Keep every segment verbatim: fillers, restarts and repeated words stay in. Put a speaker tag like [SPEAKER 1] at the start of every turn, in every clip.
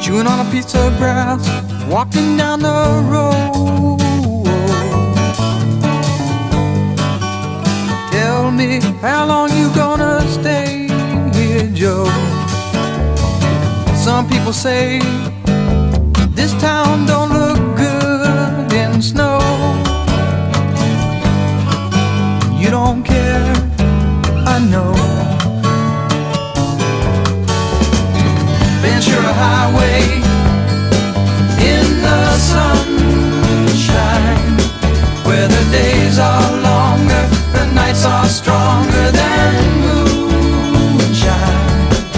[SPEAKER 1] chewing on a piece of grass, walking down the road. Tell me, how long you gonna stay here, Joe? Some people say this town don't look good in snow. You don't care, I know. Ventura Highway in the sunshine, where the days are longer, the nights are stronger than moonshine.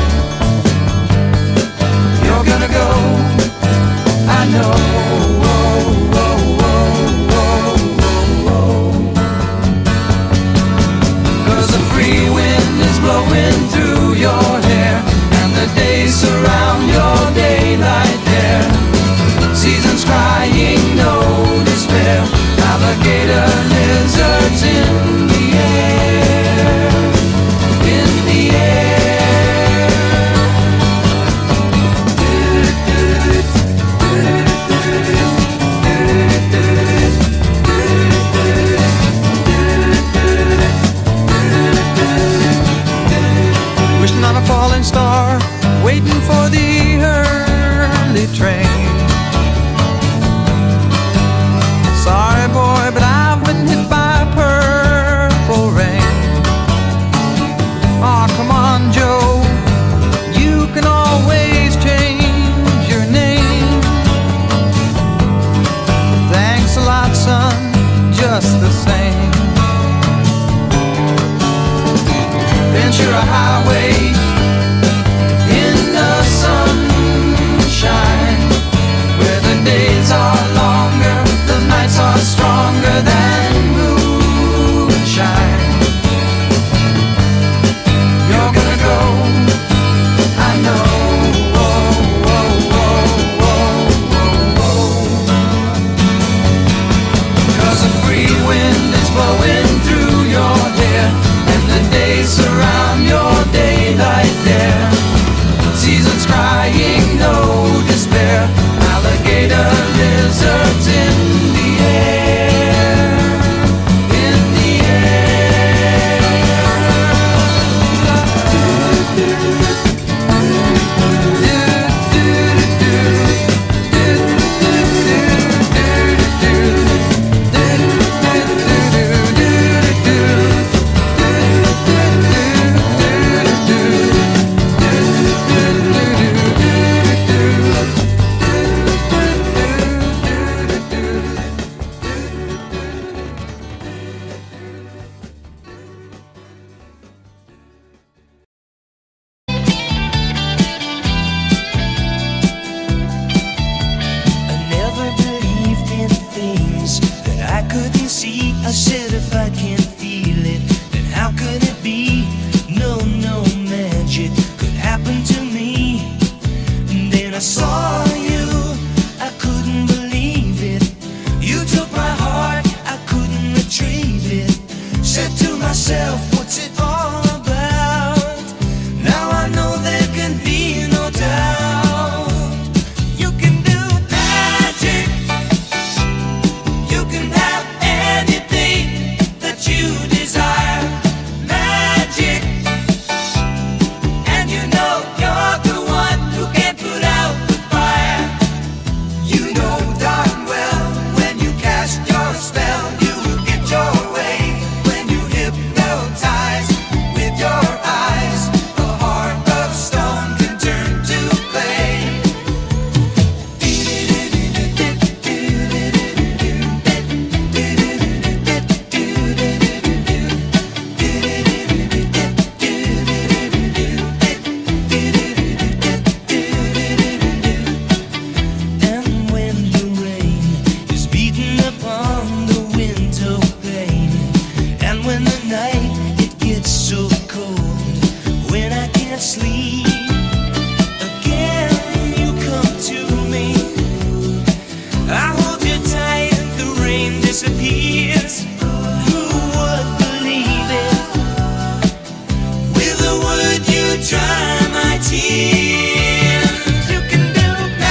[SPEAKER 1] You're gonna go, I know. Whoa, whoa, whoa, whoa, whoa. 'Cause the free wind is blowing through your hair, and the days surround your daylight there. Seasons crying, no despair. Alligator lizards in the air, in the air. Wishing on a falling star, waiting for the early train. Sorry boy, but I've been hit by purple rain. Aw, come on Joe, you can always change your name. Thanks a lot son, just the same. Ventura Highway in the sunshine, where the days are longer, the nights are stronger than moonshine. You're gonna go, I know. Whoa, whoa, whoa, whoa, whoa, whoa. 'Cause the free wind is blowing through your hair, and the days surround your daylight there. Seasons crying, no despair. Alligator lizards in the air, in the
[SPEAKER 2] dry my tears. You can do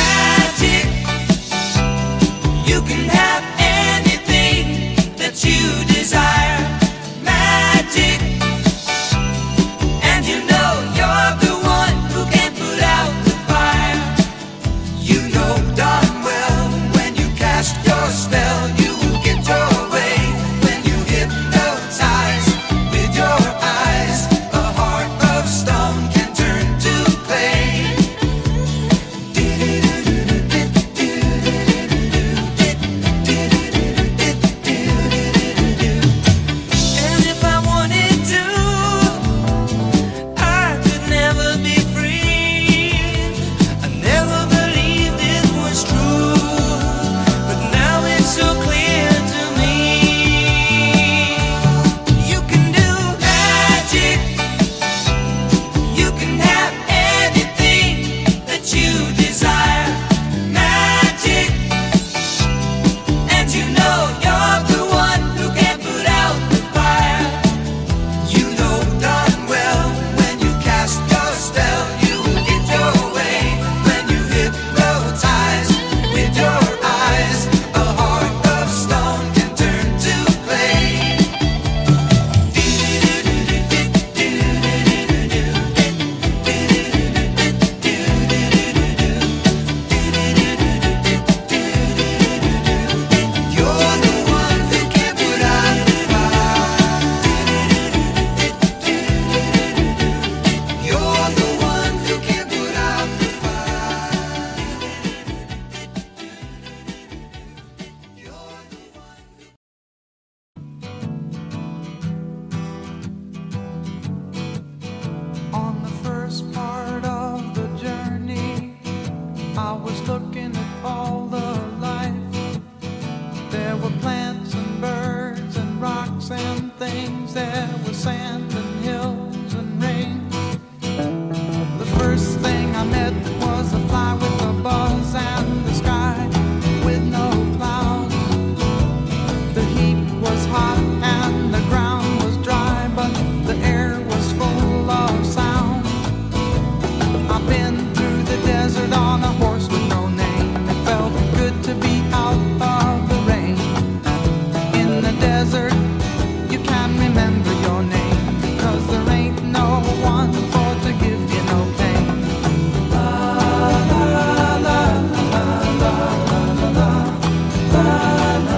[SPEAKER 1] waves, there was sand and hills and rain. The first thing I met was a fly with a buzz and the sky with no clouds. The heat was hot and the ground was dry, but the air was full of sound. I've been through the desert on a horse with no name. It felt good to be out of the rain. In the desert, you can't remember your name, because there ain't no one for to give you no pain. La la la la la la la la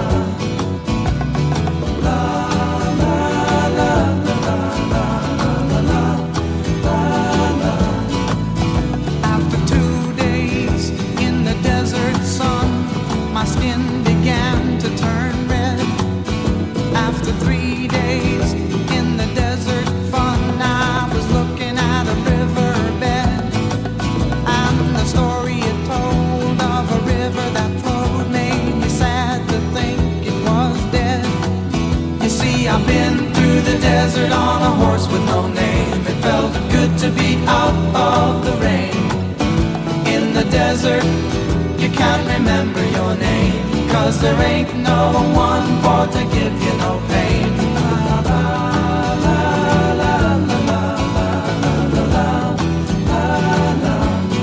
[SPEAKER 1] la la. After two days in the desert sun, my skin began to turn red. After three days in the desert fun, I was looking at a riverbed, and the story it told of a river that flowed made me sad to think it was dead. You see, I've been through the desert on a horse with no name. It felt good to be out of the rain. In the desert, you can't remember your name, 'cause there ain't no one for to give you no pain. La la la la la la la la la la.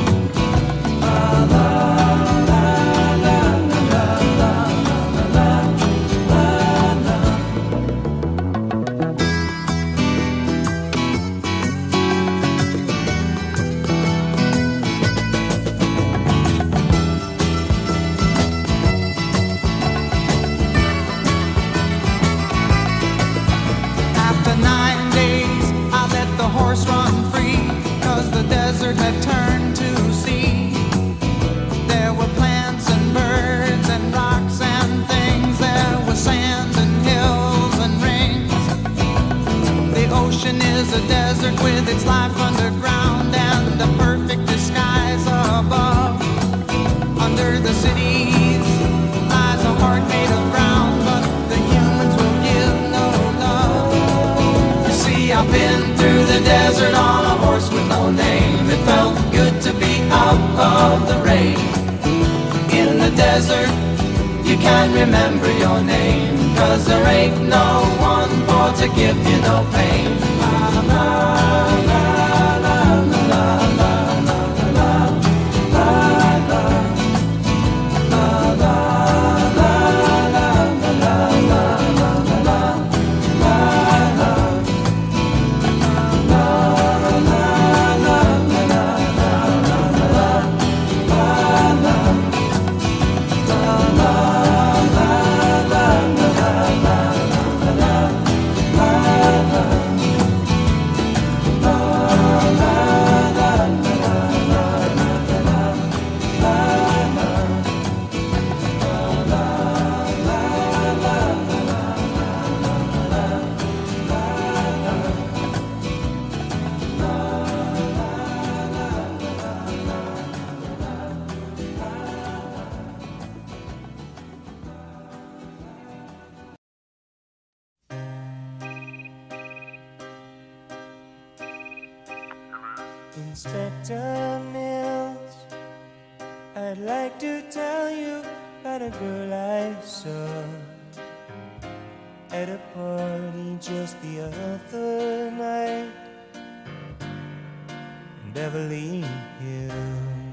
[SPEAKER 1] After nine days, I let the horse run free, 'cause the desert had turned to sea. There were plants and birds and rocks and things. There was sand and hills and rings. The ocean is a desert with its life underground and the perfect disguise above. Under the cities lies a heart made of brown, but the humans will give no love. You see, I've been through the desert on a horse with no name. It felt good to be out of the rain. In the desert, you can't remember your name, 'cause there ain't no one for to give you no pain. La la la la la la la la la la la la la la la la la la.
[SPEAKER 2] Inspector Mills, I'd like to tell you about a girl I saw at a party just the other night in Beverly Hills.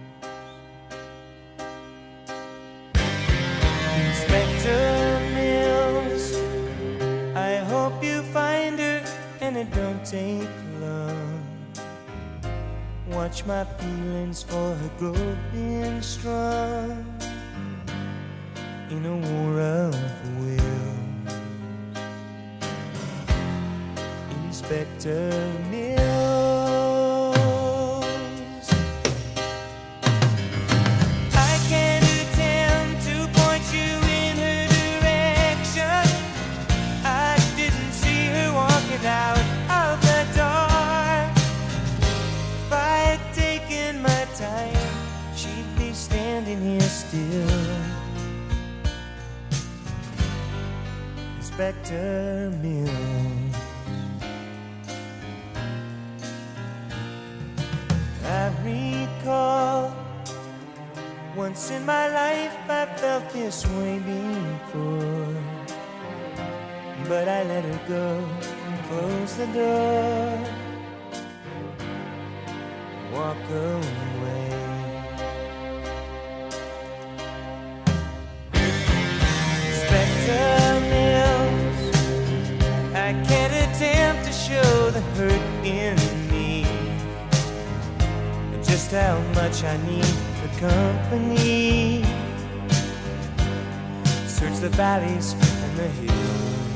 [SPEAKER 2] Inspector Mills, I hope you find her and it don't take long. Watch my feelings for her growing strong in a war of will. Inspector Mills, I can't attempt to point you in her direction. I didn't see her walking out of the door. If I had taken my time, she'd be standing here still. Inspector Mills. I recall. Once in my life I felt this way before, but I let her go, close the door, walk away. Spectre Mills, I can't attempt to show the hurt in me, just how much I need the company. Search the valleys and the hills.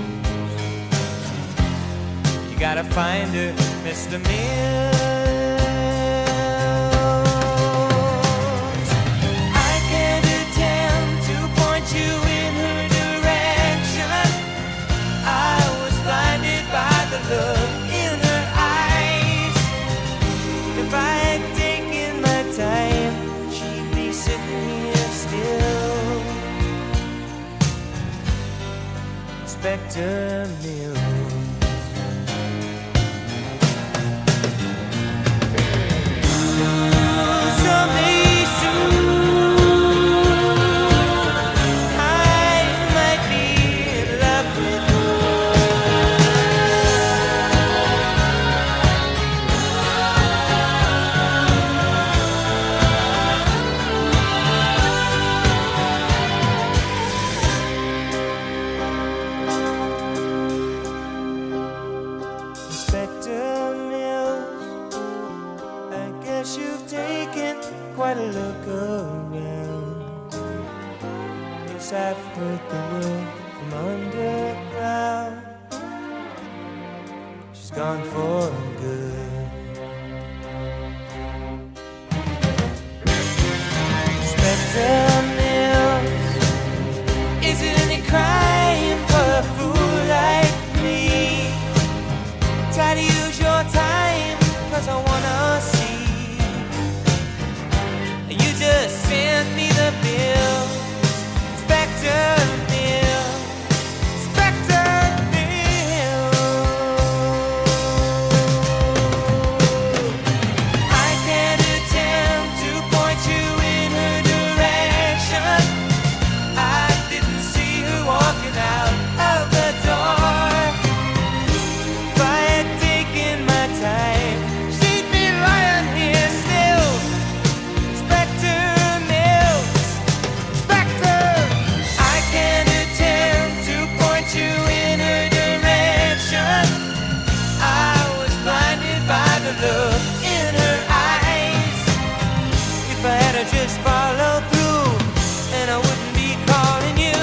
[SPEAKER 2] You gotta find her, Mister Mills. I can't attempt to point you in her direction. I was blinded by the look in her eyes. If I had taken my time, she'd be sitting here still. Spectre Mills. Someday soon, I might be in love with Spectre Mills. I guess you've taken quite a look around. Yes, I've heard the word from underground. She's gone for good. Spectre Mills, is it any crime for a fool like me? Try to use your time, cause I wanna see. You just sent me the bill. Spectre Mills, Spectre Mills. I can't attempt to point you in her direction. I didn't see her walking out of the door. If I had taken my time, she'd be lying here still. Spectre Mills, Spectre. I can't attempt to point you in her direction. I was blinded by the look in her eyes. If I had to just follow through, then I wouldn't be calling you.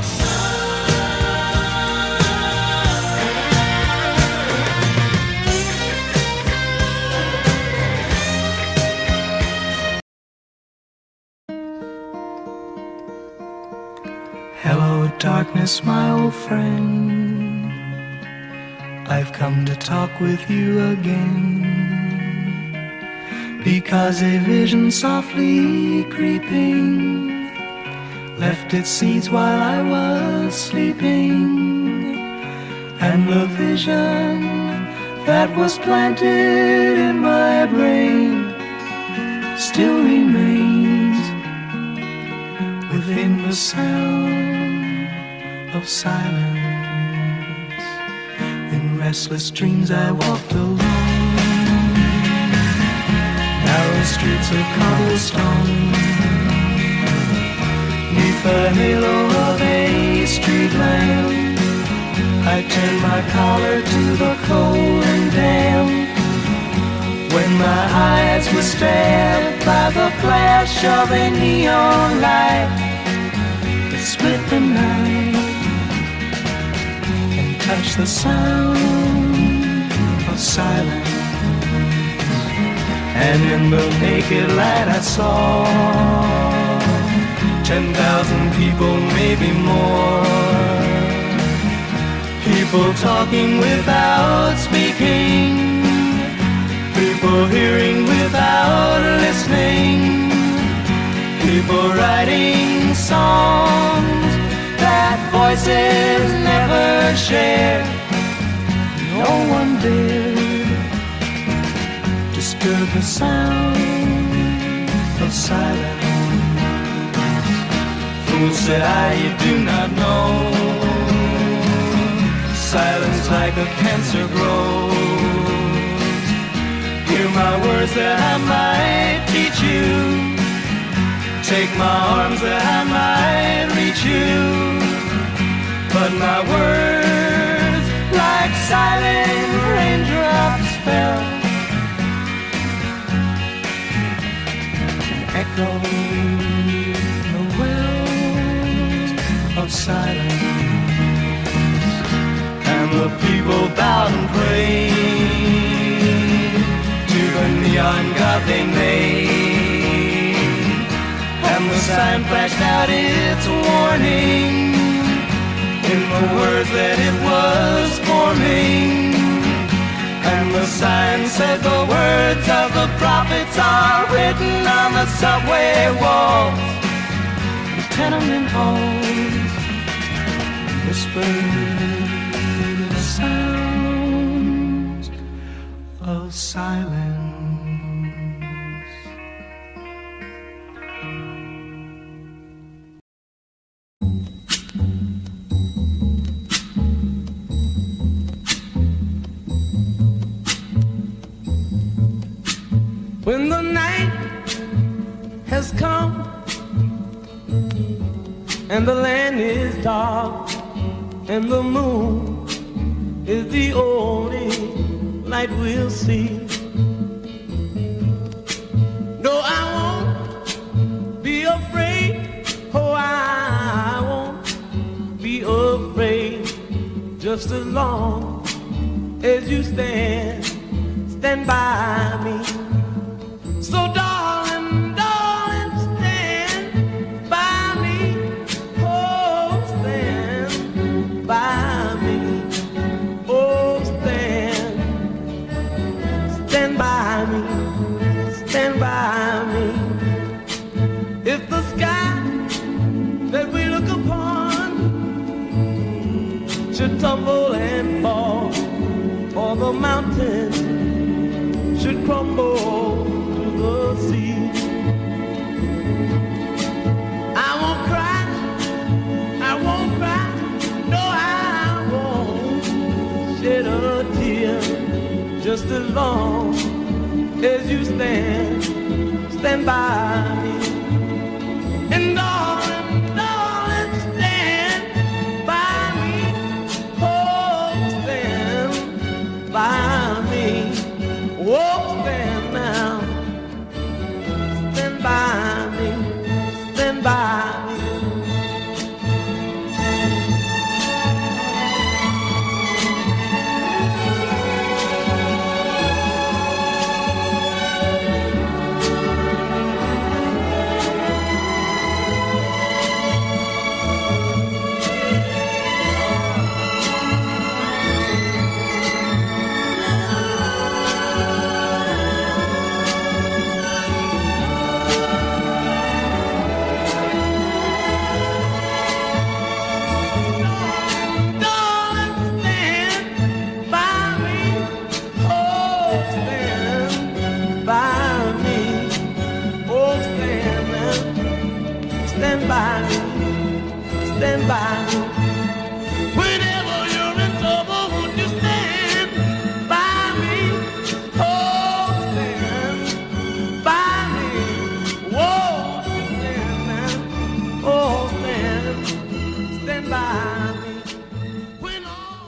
[SPEAKER 3] Hello, darkness, my old friend. I've come to talk with you again, because a vision softly creeping left its seeds while I was sleeping, and the vision that was planted in my brain still remains within the sound of silence. In restless dreams I walked alone, narrow streets of cobblestone, neath the halo of a street lamp. I turned my collar to the cold and damp, when my eyes were stabbed by the flash of a neon light that split the night and touched the sound of silence. And in the naked light I saw ten thousand people, maybe more, people talking without speaking, people hearing without listening, people writing songs that voices never shared. No one dared disturb the sound of silence. Fool, said I, you do not know. Silence like a cancer grows. Hear my words that I might teach you. Take my arms that I might reach you. But my words, like silent raindrops, fell, echoed the wells of silence. And the people bowed and prayed to the neon god they made. And the sign flashed out its warning in the words that it was forming. And the sign said the words of the prophets are written on the subway walls, the tenement halls, whispered the sounds of silence.
[SPEAKER 4] When the night has come and the land is dark and the moon is the only light we'll see, no, I won't be afraid. Oh, I won't be afraid, just as long as you stand, stand by me. So darling, darling, stand by me. Oh, stand by me. Oh, stand, stand by me. Stand by me. If the sky that we look upon should tumble and fall, or the mountains should crumble the sea, I won't cry, I won't cry, no, I won't shed a tear, just as long as you stand, stand by me. And darling, darling, stand by me. Oh, stand by me. Oh, stand now. Stand by me. Stand by me. Stand by me, stand by me. Whenever you're in trouble, won't you stand by me? Oh, stand by me. Whoa, stand now. Oh, stand, stand by me. When all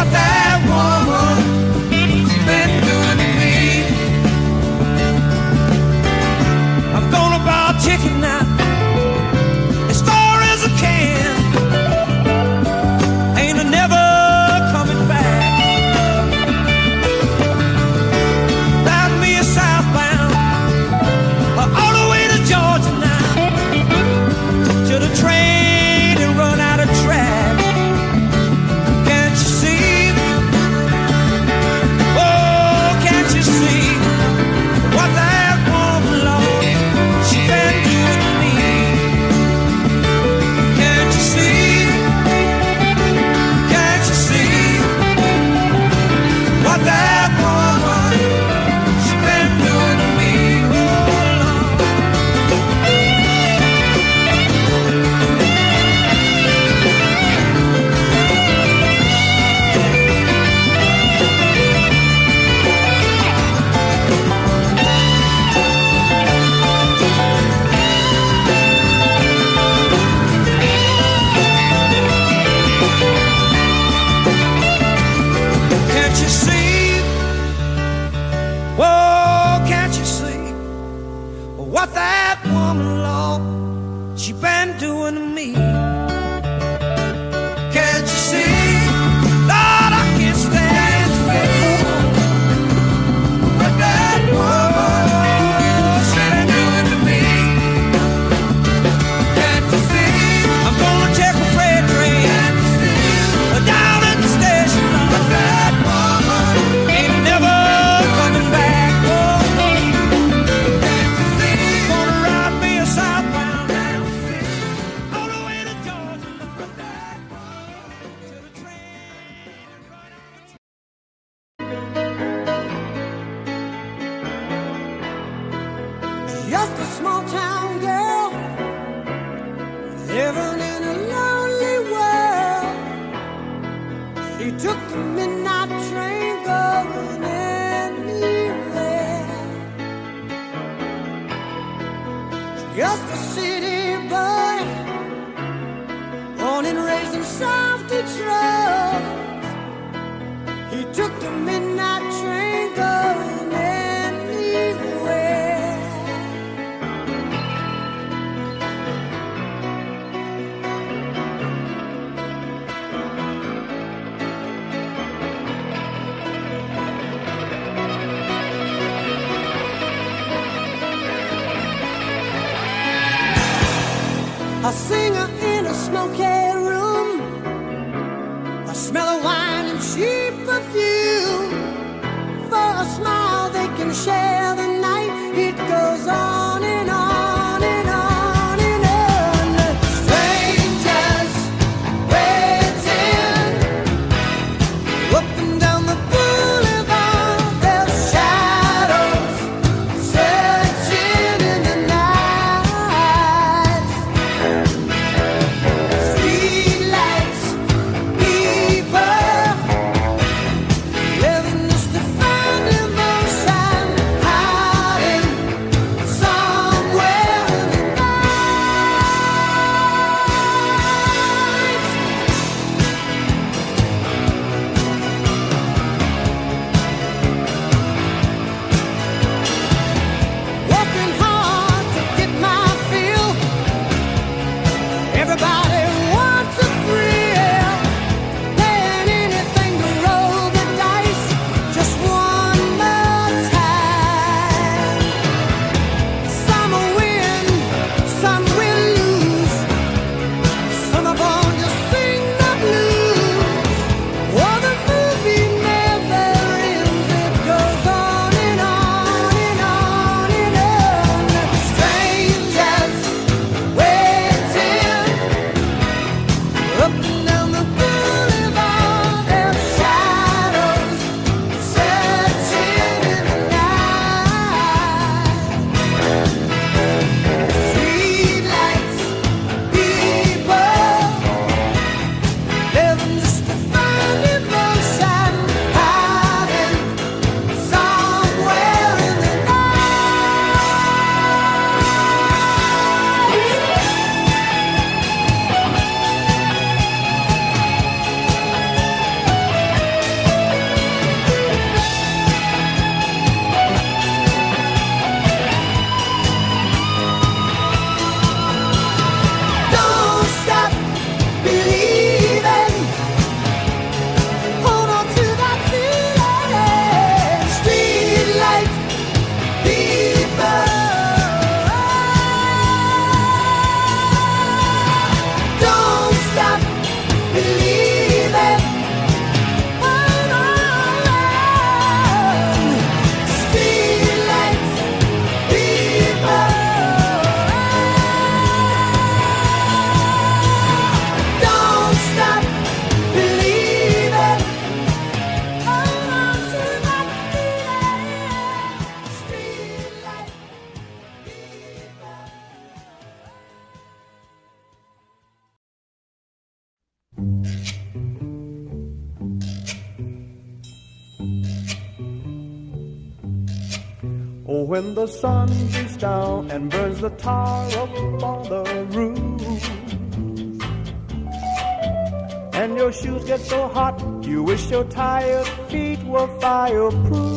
[SPEAKER 1] what that woman's been doing to me. I'm gonna buy a ticket now, as far as I can. Ain't I never coming back. Bound me a southbound, all the way to Georgia now, till the train and run out of track. Can't you see? Oh, can't you see what that woman, Lord, she been doing to me? Can't you see? Can't you see what that woman, she been doing to me? Oh, Lord. Can't you see? Whoa, can't you see what that woman, Lord, she been doing to me? Can't you see? Lord, I can't stand what that woman, she been doing to me. Can't you see? I'm gonna take a freight train down at the station, Lord. That woman ain't never coming back. Oh, can't you see? Gonna ride me a southbound all the way to Georgia, Lord. That woman to the train and run out of
[SPEAKER 5] Just a small town girl living in a lonely world. She took the midnight train going anywhere. Just a city boy, born and raised in South Detroit. He took the midnight train going anywhere. A singer in a smoky room, a smell of wine and cheap perfume. For a smile they can share the night. It goes on and on and on and on. Strangers waiting up and down the boulevard. Their shadows searching in the night. Streetlights, people living just to find emotion. High
[SPEAKER 3] Oh, when the sun beats down and burns the tar up on the roof, and your shoes get so hot, you wish your tired feet were fireproof.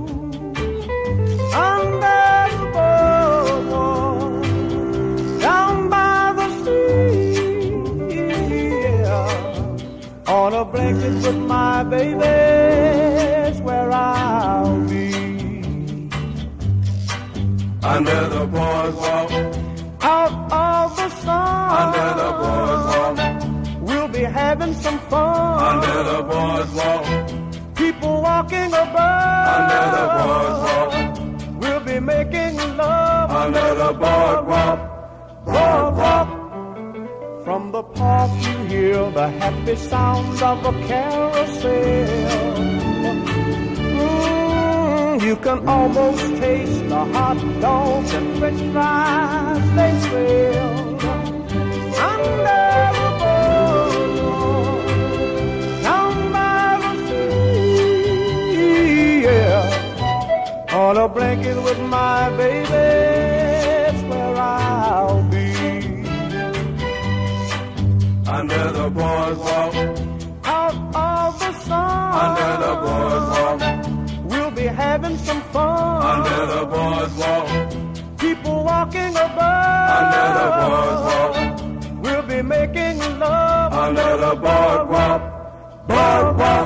[SPEAKER 3] Under the boardwalk, down by the sea, yeah, on a blanket with my baby's where I'll be.
[SPEAKER 1] Under the boardwalk,
[SPEAKER 3] out of the sun,
[SPEAKER 1] under the boardwalk,
[SPEAKER 3] we'll be having some fun.
[SPEAKER 1] Under the boardwalk,
[SPEAKER 3] people walking above.
[SPEAKER 1] Under the boardwalk,
[SPEAKER 3] we'll be making love.
[SPEAKER 1] Under the boardwalk,
[SPEAKER 3] boardwalk. From the park you hear the happy sounds of a carousel. Mm, you can almost taste the hot dogs and french fries they sell. Under the boardwalk, down by the sea, yeah, on a blanket with my baby, that's where I'll be.
[SPEAKER 1] under the boardwalk,
[SPEAKER 3] Out of the sun,
[SPEAKER 1] under the boardwalk,
[SPEAKER 3] we'll be having some fun.
[SPEAKER 1] under the boardwalk,
[SPEAKER 3] People walking above.
[SPEAKER 1] under the boardwalk,
[SPEAKER 3] We'll be making love.
[SPEAKER 1] under the boardwalk, boardwalk.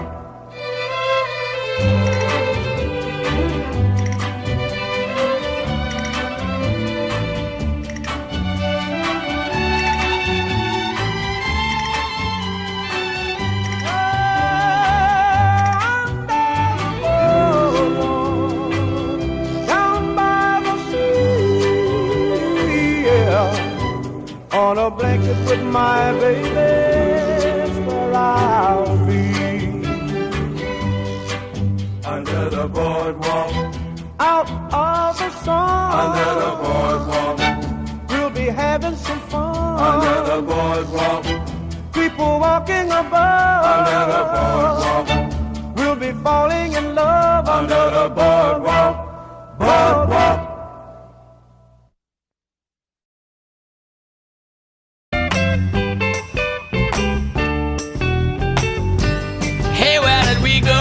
[SPEAKER 3] On a blanket with my baby, that's where I'll be.
[SPEAKER 1] Under the boardwalk,
[SPEAKER 3] Out of the sun,
[SPEAKER 1] under the boardwalk,
[SPEAKER 3] we'll be having some fun.
[SPEAKER 1] under the boardwalk,
[SPEAKER 3] People walking above.
[SPEAKER 1] under the boardwalk,
[SPEAKER 3] We'll be falling in love.
[SPEAKER 1] under the boardwalk, boardwalk.
[SPEAKER 6] Hey, where did we go?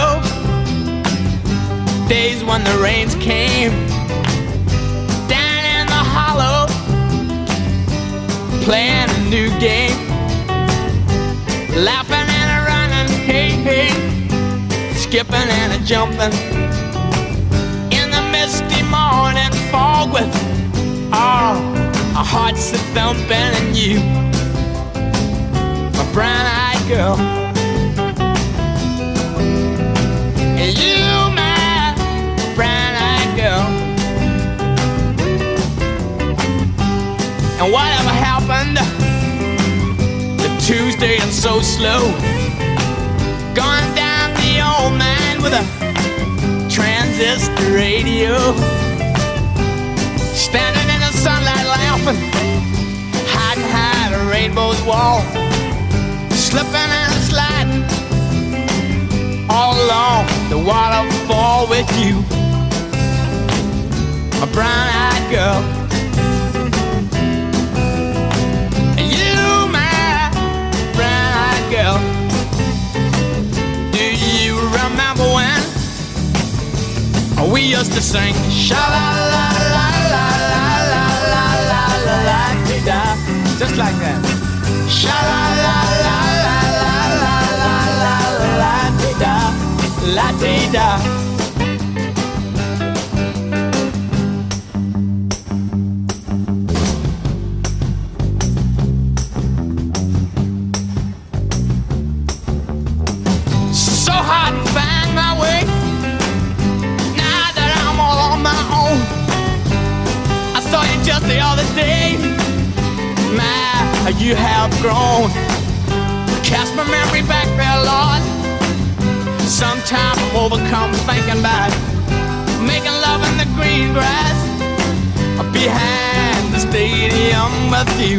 [SPEAKER 6] Days when the rains came down in the hollow, playing a new game, laughing and a running, hey, hey, skipping and a jumping in the misty morning fog with all our hearts a thumping, and you, my brown-eyed girl. You, my brown-eyed girl. And whatever happened to Tuesday and so slow, gone down the old man with a transistor radio, standing in the sunlight laughing, hiding behind a rainbow's wall, slipping and sliding all along the waterfall with you, a brown-eyed girl. You, my brown-eyed girl. Do you remember when we used to sing sha-la-la-la-la-la-la-la-la-la-la-la-la-la-la, just like that? Sha-la-la-la-la-la-la-la-la-la-la-la, la-dee-da. So hard to find my way now that I'm all on my own. I saw you just the other day. My, you have grown. Cast my memory back there, Lord. Sometimes I'm overcome thinking about making love in the green grass behind the stadium with you,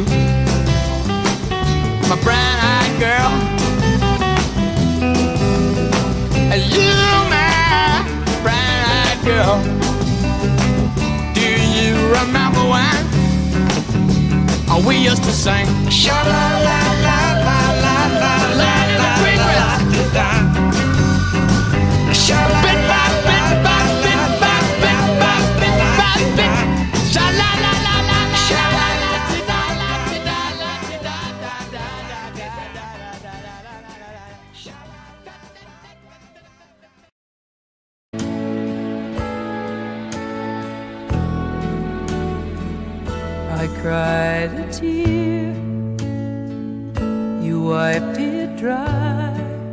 [SPEAKER 6] my brown-eyed girl. You, my brown-eyed girl. remember when oh, we used to sing sha la la la la la la la la la la. Sha la bit by bit by bit by bit by bit by bit. Sha la la la la la. Sha la la la la la la la la.
[SPEAKER 3] I cried a tear, you wiped it dry.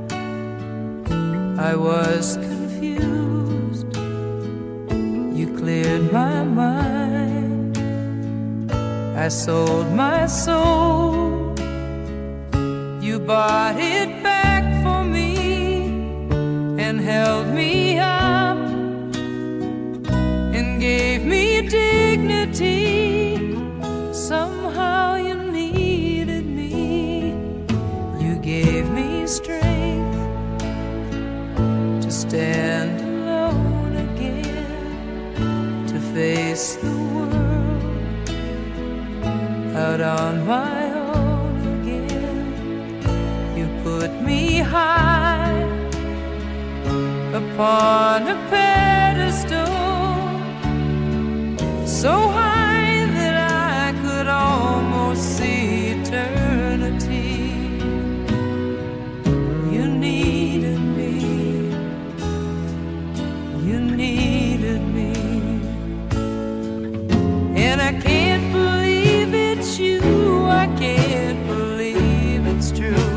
[SPEAKER 3] I was confused, you cleared my mind. I sold my soul, you bought it back for me and held me up and gave me dignity. Somehow you needed me, you gave me strength to stand alone again, to face the world out on my own again. You put me high upon a pedestal, so high almost see eternity. You needed me, you needed me, and I can't believe it's you, I can't believe it's true.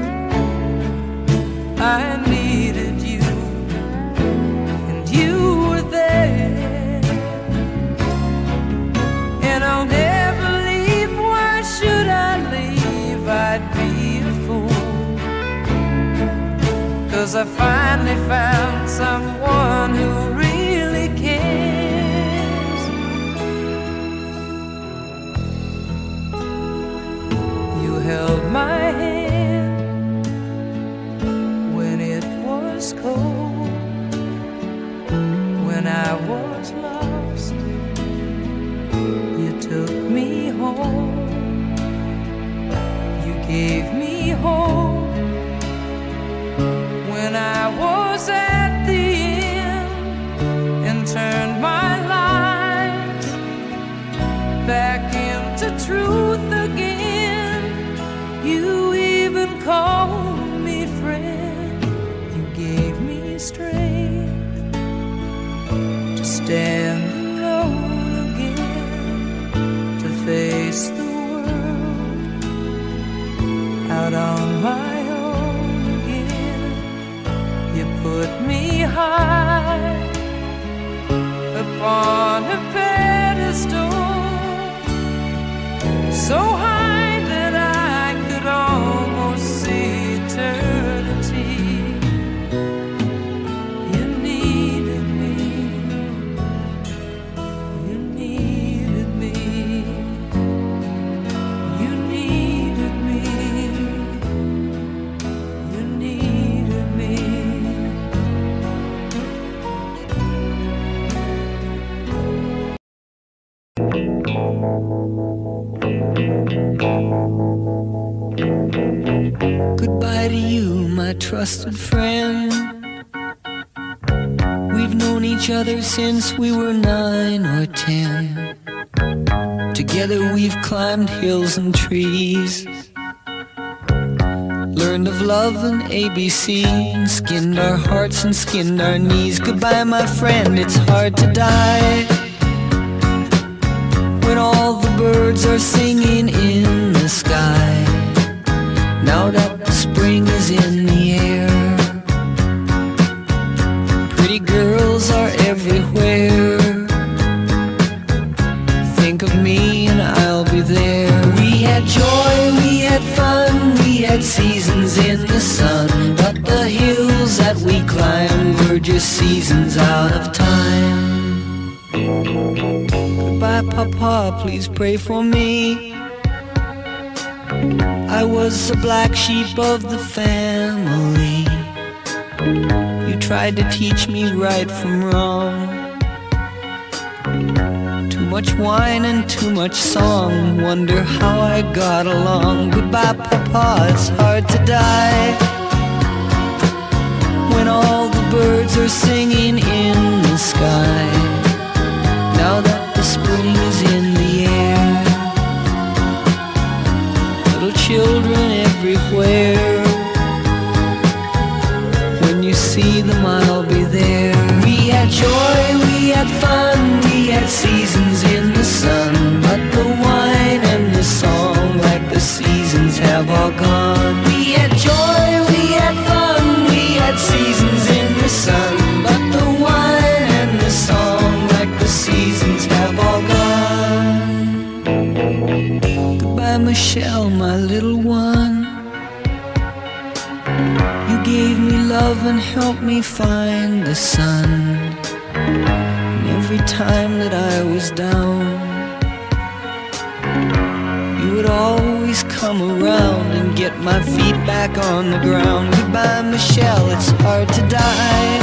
[SPEAKER 3] I needed you, and you were there, and I'll never, should I leave, I'd be a fool, 'cause I finally found someone who really cares. You held my hand when it was cold, when I was lost, you took me home. Gave me hope when I was at the end, and turned my life back into truth again. You even called me friend, you gave me strength to stand alone again, to face the out on my own again. You put me high upon a pedestal, so high that I could almost see eternity. You needed me, you needed me, you needed me.
[SPEAKER 7] Goodbye to you, my trusted friend. We've known each other since we were nine or ten. Together we've climbed hills and trees, learned of love and A B C, and skinned our hearts and skinned our knees. Goodbye, my friend, it's hard to die when all the birds are singing in the sky. Now that the spring is in the air, pretty girls are everywhere. Think of me and I'll be there. We had joy, we had fun, we had seasons in the sun, but the hills that we climbed were just seasons out of time. Goodbye, Papa, please pray for me. I was the black sheep of the family. You tried to teach me right from wrong. Too much wine and too much song. Wonder how I got along. Goodbye, Papa, it's hard to die when all the birds are singing in the sky. Now that the spring is in the air, little children everywhere. When you see them, I'll be there. We had joy, we had fun, we had seasons in the sun, but the wine and the song, like the seasons, have all gone. We had joy, we had fun, we had seasons in the sun, but the wine and the song, like the seasons, have all gone. Goodbye, Michelle, my little one. You gave me love and helped me find the sun. And every time that I was down, you would always come around and get my feet back on the ground. Goodbye, Michelle, it's hard to die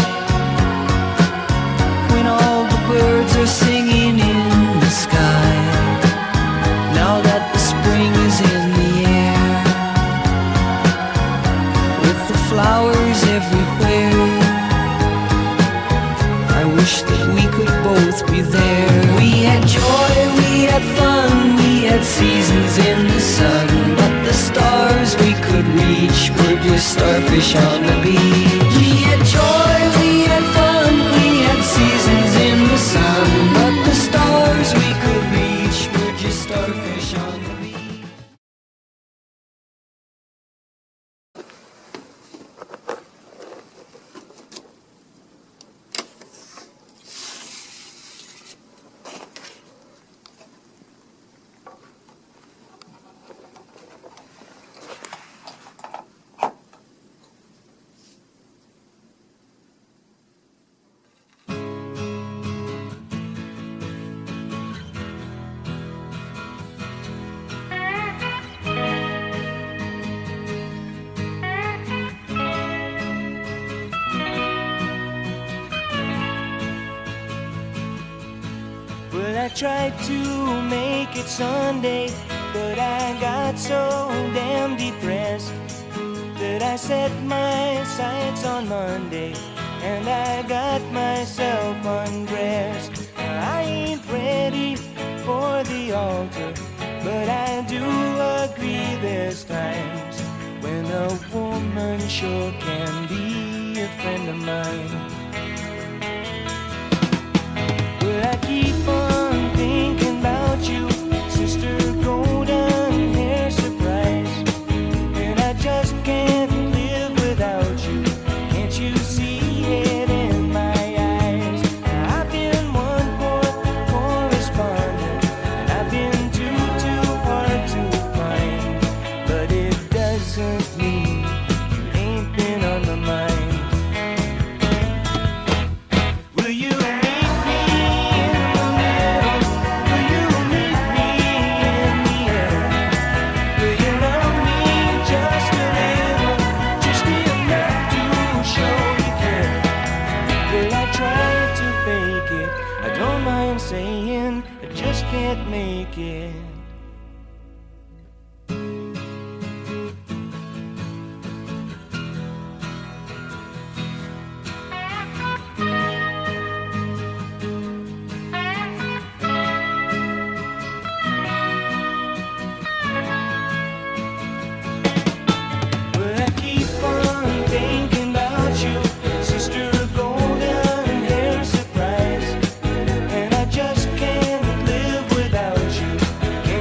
[SPEAKER 7] when all the birds are singing in the sky. Now that the spring is in the air, with the flowers everywhere, I wish that we could both be there. We had joy, we had fun, we had seasons in the sun, but the stars we could reach were just starfish on the beach. We had joy, we had fun, we had seasons in the sun, but the stars we could reach were just starfish on the beach.
[SPEAKER 2] I tried to make it Sunday, but I got so damn depressed that I set my sights on Monday and I got myself undressed. I ain't ready for the altar, but I do agree there's times when a woman sure can be a friend of mine. Well, I keep on thinking about you, Sister Golden Hair Surprise, and I just can't live without you. Can't you see it in my eyes? I've been one poor correspondent, and I've been too, too hard to find, but it doesn't mean you ain't been on my mind. Will you saying I just can't make it. Well, I keep on thinking about you, Sister Golden Hair Surprise, and I just can't live without you.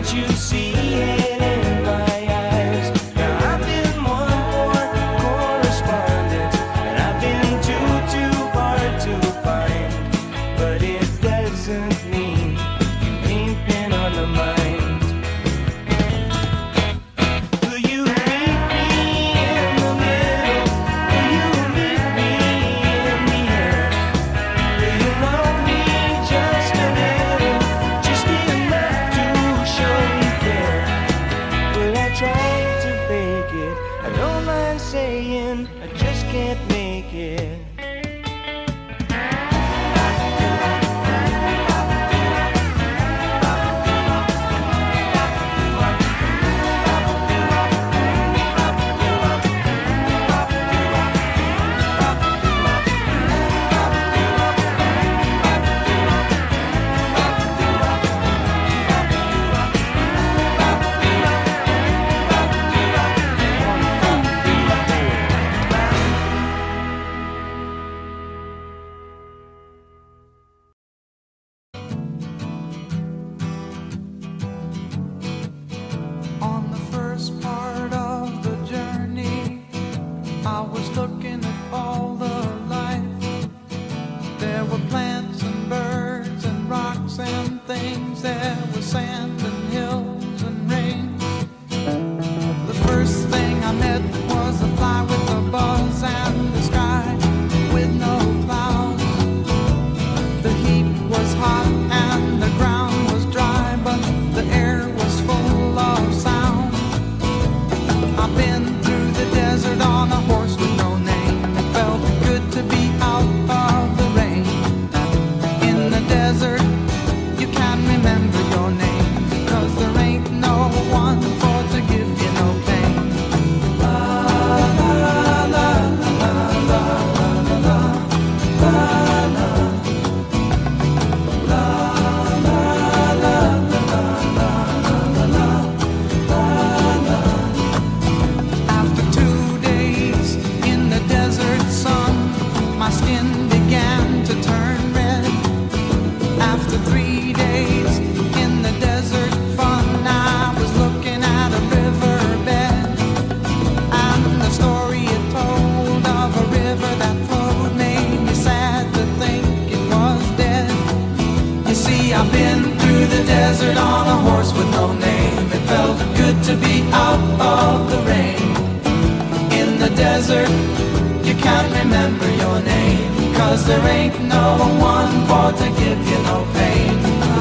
[SPEAKER 1] skin began to turn red. After three days in the desert fun, I was looking at a riverbed, and the story it told of a river that flowed made me sad to think it was dead. You see, I've been through the desert on a horse with no name. It felt good to be out of the rain. In the desert, you can't remember your name, 'cause there ain't no one for to give you no pain.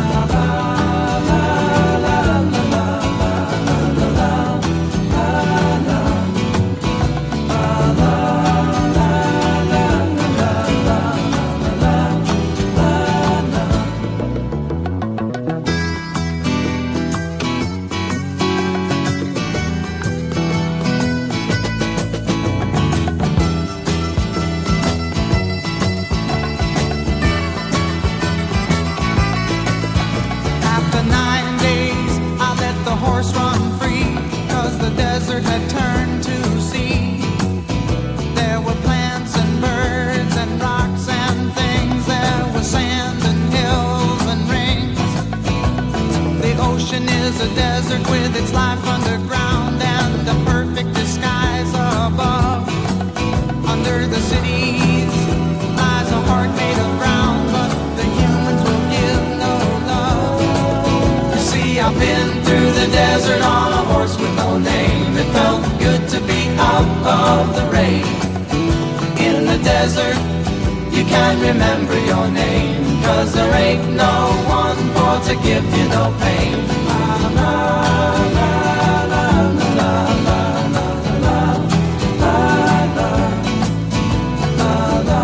[SPEAKER 1] Had turned to sea. There were plants and birds and rocks and things. There was sand and hills and rings. The ocean is a desert with its life underground and a perfect disguise above. Under the cities lies a heart made of brown, but the humans will give no love. You see, I've been through the desert on a horse with no name. It felt good to be out of the rain. In the desert, you can't remember your name, 'cause there ain't no one for to give you no pain. La, la, la, la, la, la, la, la, la, la, la, la, la,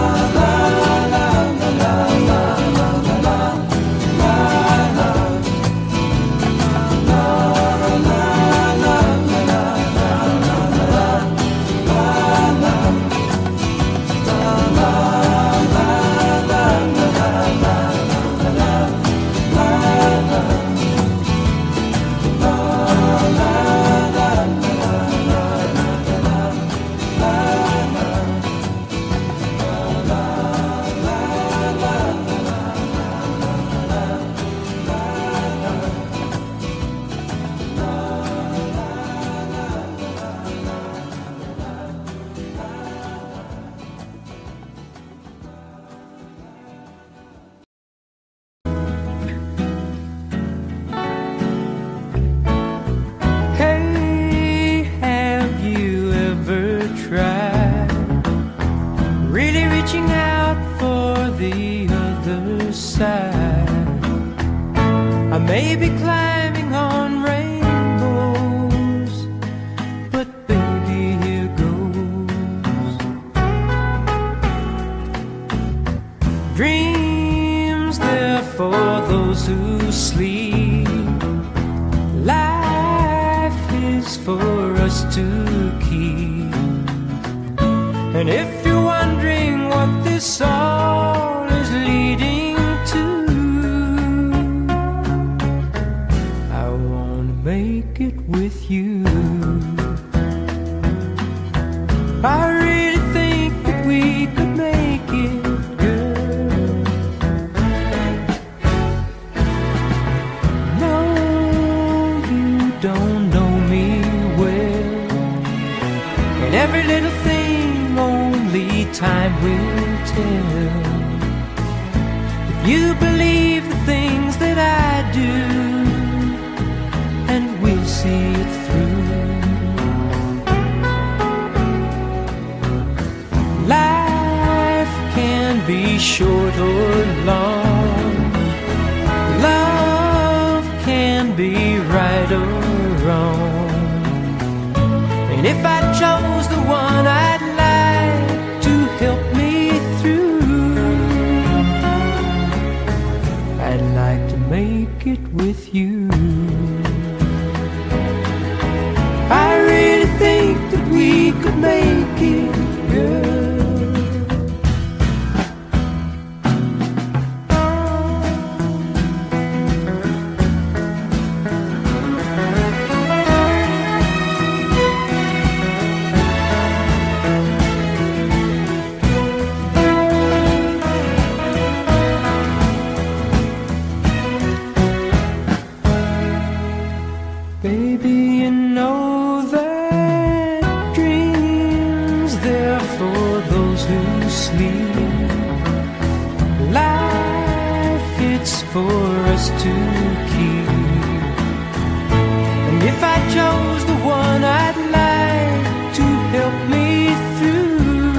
[SPEAKER 4] Maybe climbing on rainbows, but baby, here goes. Dreams, they're for those who sleep. Life is for us to keep. And if you're wondering what this all is leading to, make it with you. I really think that we could make it, girl. No, you don't know me well, and every little thing only time will tell. If you believe the things that I do, and we'll see it through. Life can be short or long. Love can be right or wrong. And if I chose the one I'd like to help me through, I'd like to make it with you. I really think that we could make it, girl. sleep. Life, it's for us to keep. And if I chose the one I'd like to help me through,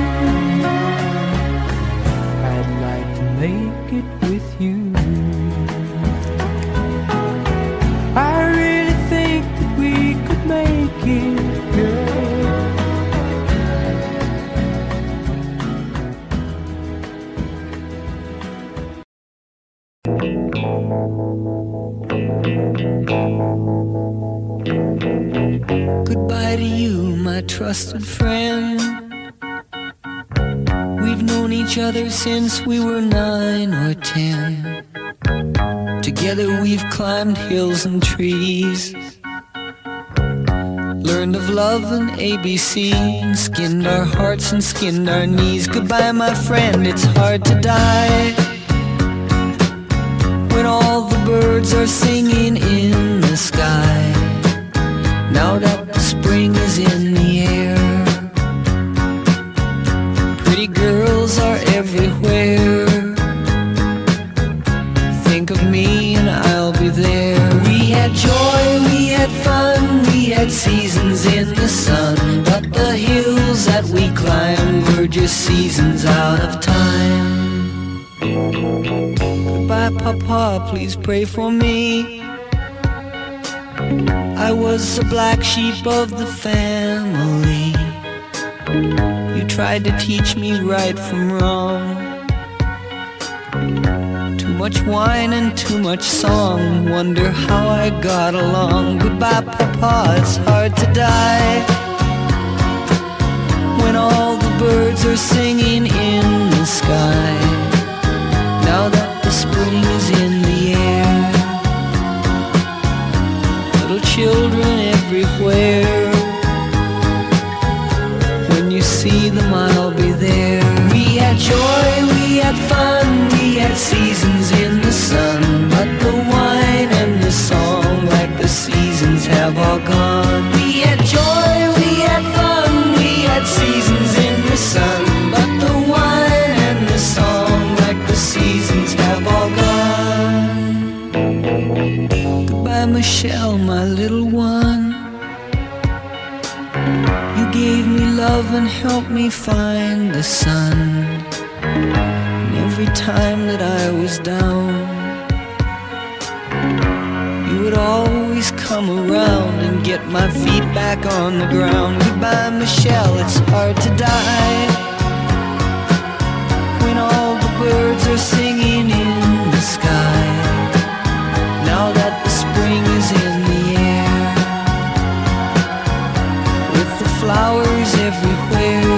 [SPEAKER 4] I'd like to make it with you. I really think that we could make it, girl.
[SPEAKER 7] Goodbye to you, my trusted friend. We've known each other since we were nine or ten. Together we've climbed hills and trees, learned of love and A B C, and skinned our hearts and skinned our knees. Goodbye, my friend, it's hard to die when all the birds are singing in the sky. Now that the spring is in the air, pretty girls are everywhere. Think of me and I'll be there. We had joy, we had fun, we had seasons in the sun, but the hills that we climbed were just seasons out of time. Goodbye, Papa, please pray for me. I was the black sheep of the family. You tried to teach me right from wrong. Too much wine and too much song, wonder how I got along. Goodbye, Papa, it's hard to die when all the birds are singing in the sky. Now that the spring is in the air, little children everywhere. When you see them, I'll be there. We had joy, we had fun, we had seasons in the sun, but the wine and the song, like the seasons, have all gone. We had joy, we had fun, we had seasons in the sun, but the wine and the song, like the seasons, have all gone. Goodbye, Michelle, my little one. You gave me love and helped me find the sun. And every time that I was down, you would always come around and get my feet back on the ground. Goodbye, Michelle, it's hard to die when all the birds are singing in the sky. Now that the spring is in the air, with the flowers everywhere,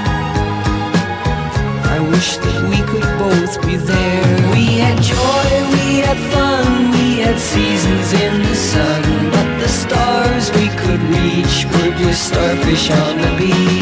[SPEAKER 7] I wish that we could both be there. We had joy, we had fun, we had seasons in the sun, but the stars we could reach were just starfish on the beach.